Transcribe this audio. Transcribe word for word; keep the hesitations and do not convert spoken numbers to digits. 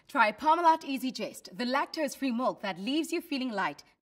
Try Parmalat EasyGest, the lactose-free milk that leaves you feeling light